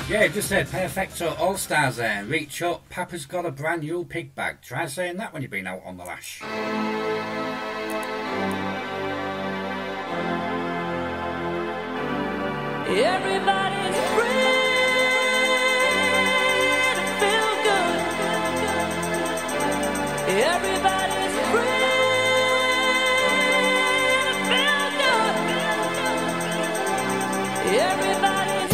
Yeah, just said Perfecto All Stars there. Reach up, Papa's got a brand new pig bag. Try saying that when you've been out on the lash. Everybody's free to feel good. Everybody's free to feel good. Everybody's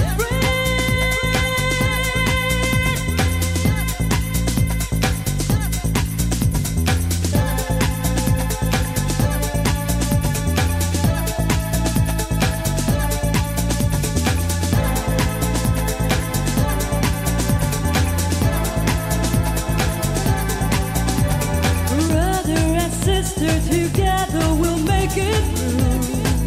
together we'll make it through.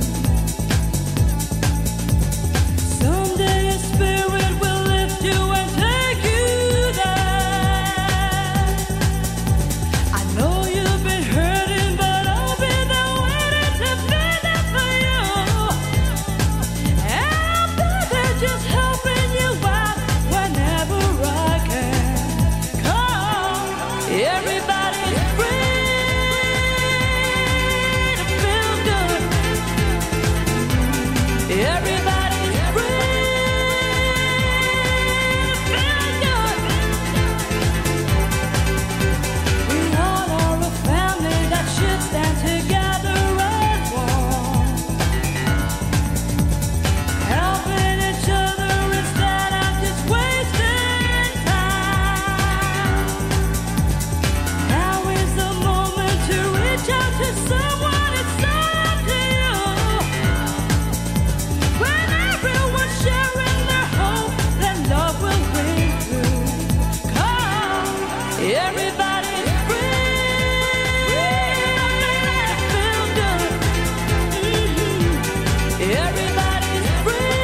Someday a spirit will lift you and take you there. I know you've been hurting, but I'll be there waiting to be there for you. And I'll be there just helping you out whenever I can. Come, everybody's free. Everybody's free to feel good. We all are a family that should stand together as one, helping each other instead of just wasting time. Now is the moment to reach out to someone. It's up to you. When everyone's sharing their hope, then love will win through. Come, everybody's free to feel good. Everybody's free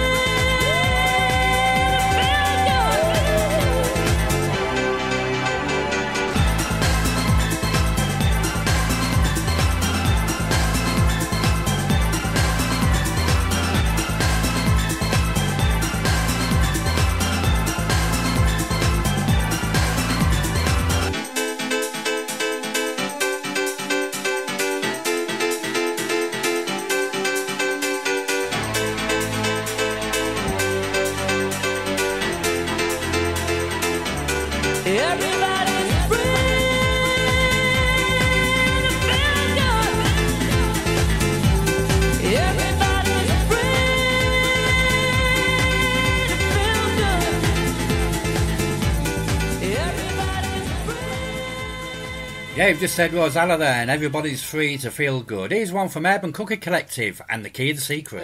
to Everybody's free to feel good. Everybody's free to feel good. Everybody's free. Yeah, you've just said Rosella there, and everybody's free to feel good. Here's one from Urban Cookie Collective and The Key of the Secret.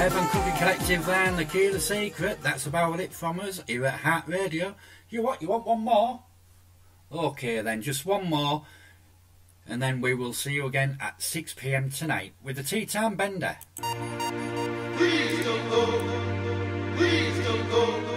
Urban Cookie Collective there and the Key of the Secret. That's about it from us here at Heart Radio. You what? You want one more? Okay then, just one more. And then we will see you again at 6 p.m. tonight with the Tea Time Bender. Please don't go. Please don't go.